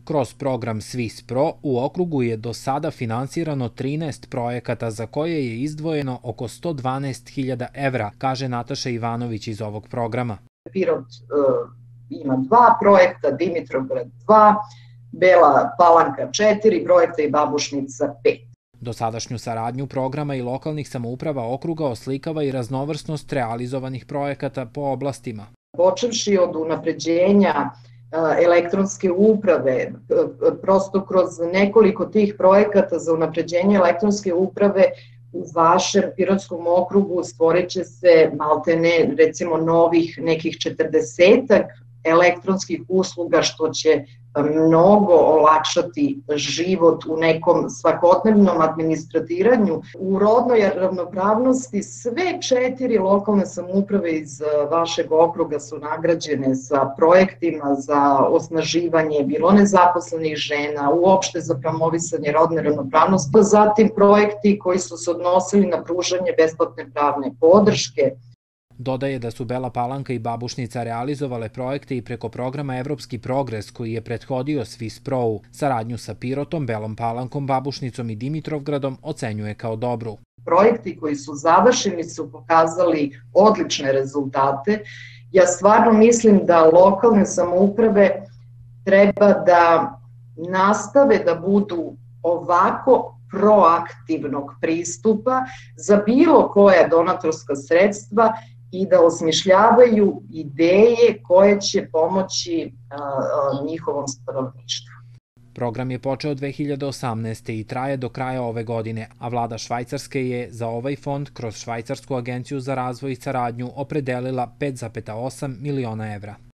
Kroz program SwissPro u okrugu je do sada finansirano 13 projekata za koje je izdvojeno oko 112.000 evra, kaže Nataša Ivanović iz ovog programa. Pirot ima 2 projekta, Dimitrovgrad 2, Bela Palanka 4 projekta i Babušnica 5. Dosadašnju saradnju programa i lokalnih samouprava okruga oslikava i raznovrsnost realizovanih projekata po oblastima. Počevši od unapređenja elektronske uprave, prosto kroz nekoliko tih projekata za unapređenje elektronske uprave u vašem Pirotskom okrugu stvorit će se maltene recimo novih nekih 40 elektronskih usluga što će mnogo olakšati život u nekom svakodnevnom administratiranju. U rodnoj ravnopravnosti sve 4 lokalne samouprave iz vašeg okruga su nagrađene sa projektima za osnaživanje bilo nezaposlenih žena, uopšte za promovisanje rodne ravnopravnosti, zatim projekti koji su se odnosili na pružanje besplatne pravne podrške. Dodaje da su Bela Palanka i Babušnica realizovale projekte i preko programa Evropski progres koji je prethodio SwissPro-u. Saradnju sa Pirotom, Belom Palankom, Babušnicom i Dimitrovgradom ocenjuje kao dobru. Projekti koji su završeni su pokazali odlične rezultate. Ja stvarno mislim da lokalne samouprave treba da nastave da budu ovako proaktivnog pristupa za bilo koja donatorska sredstva i da osmišljavaju ideje koje će pomoći njihovom stanovništvu. Program je počeo 2018. i traje do kraja ove godine, a vlada Švajcarske je za ovaj fond kroz Švajcarsku agenciju za razvoj i saradnju opredelila 5,8 miliona evra.